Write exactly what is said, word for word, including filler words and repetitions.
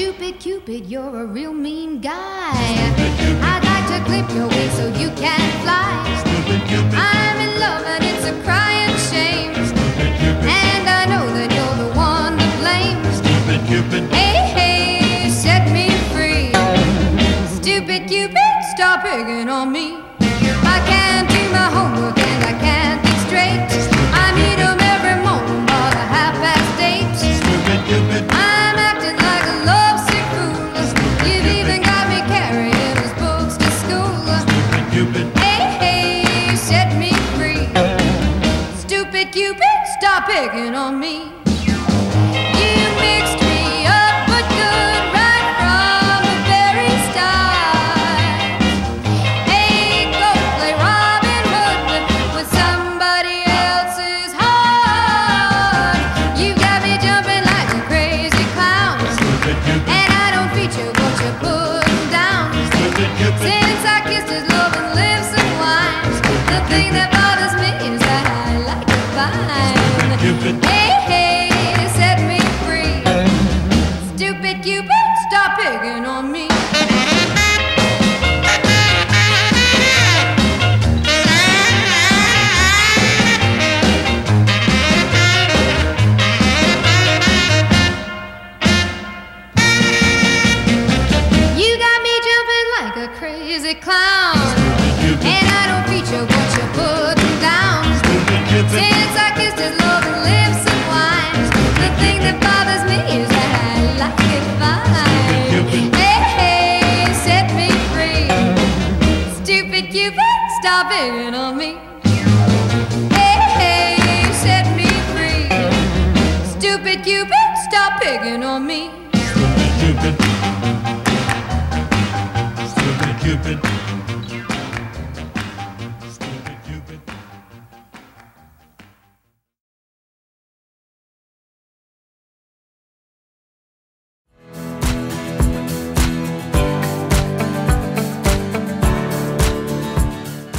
Stupid Cupid, you're a real mean guy. I'd like to clip your wings so you can't fly. I'm in love and it's a crying shame. And I know that you're the one to blame. Stupid Cupid, hey, hey, set me free. Stupid Cupid, stop picking on me. I can't do my homework and I can't think straight. I meet 'em every morning about a half past eight. Stupid Cupid, I'm acting like a lovesick fool. You've even got me carrying his books to school. Stupid Cupid, hey, hey, set me free. Stupid Cupid, stop picking on me. You mixed me up but good right from the very start. Hey, go play Robin Hood with somebody else's heart. You got me jumping like a crazy clown, Stupid Cupid, and I don't feature what you're putting down. Stupid Cupid, Since I kissed his love and lips and wine, the thing that bothers me is that I like to find. Cupid, Hey, hey, set me free. Stupid Cupid, stop picking on me. You got me jumping like a crazy clown, and I don't feature what you're putting down. Stupid Cupid, Since I kissed his love and lips and wine, the thing that bothers me is that I like it fine. Hey, hey, set me free. Stupid Cupid, stop picking on me. Hey, hey, set me free. Stupid Cupid, stop picking on me. Stupid Cupid, Stupid Cupid.